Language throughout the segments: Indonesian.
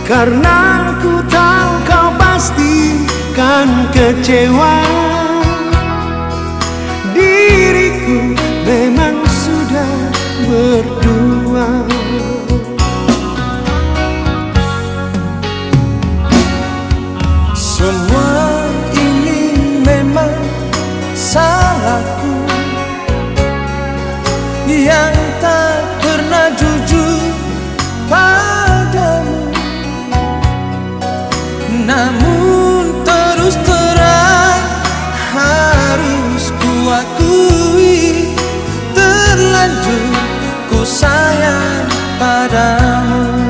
karena ku tahu kau pasti kan kecewa. Diriku memang sudah berdua. Semua ini memang salahku yang tak pernah jujur padamu. Namun terus terang harus ku akui, terlanjur ku sayang padamu.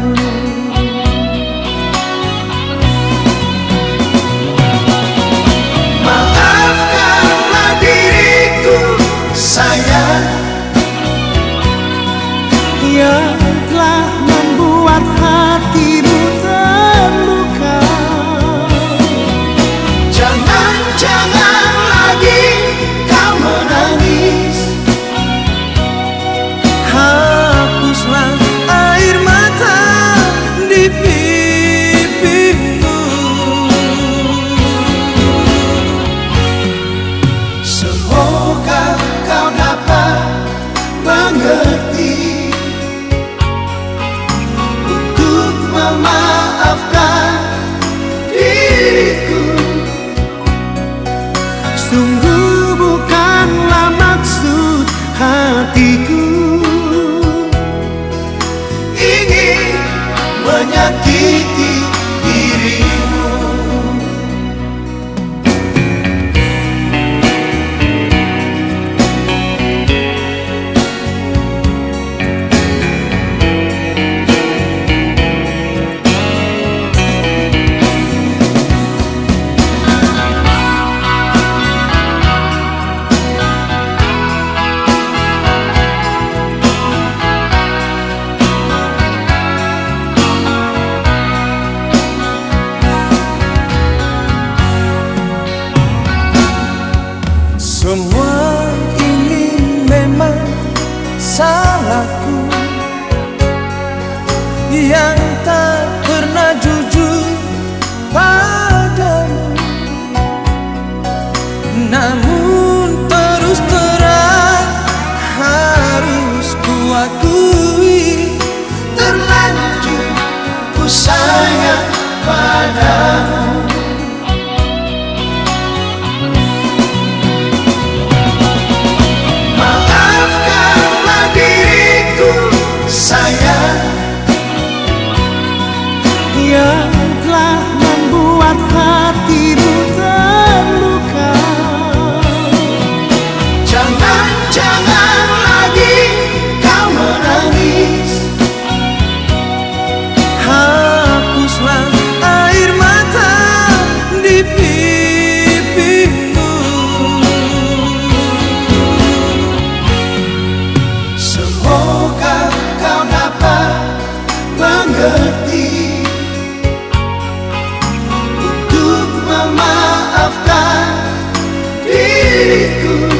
Maafkanlah diriku sayang, yang telah membuat hatimu terluka. Jangan lagi kau menangis. Hapuslah air mata di pipimu. Semoga kau dapat mengerti untuk memaafkan diriku. Sungguh bukanlah maksud hatiku ingin menyakiti dirimu. Semua ini memang salahku yang tak pernah jujur padamu. Namun terus terang harus ku akui, Terlanjur ku sayang padamu. Maafkanlah diriku sayang, yang telah membuat hatimu terluka. Jangan lagi kau menangis. hapuslah air mata di pipimu. Semoga kau dapat mengerti untuk memaafkan diriku.